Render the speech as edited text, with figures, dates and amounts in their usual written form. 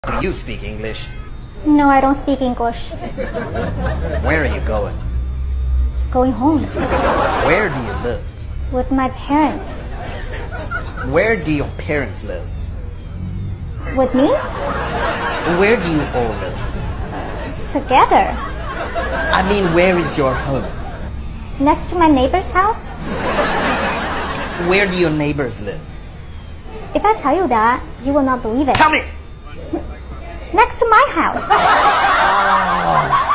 Do you speak English? No, I don't speak English. Where are you going? Going home. Where do you live? With my parents. Where do your parents live? With me? Where do you all live? Together. I mean, where is your home? Next to my neighbor's house? Where do your neighbors live? If I tell you that, you will not believe it. Tell me! Next to my house.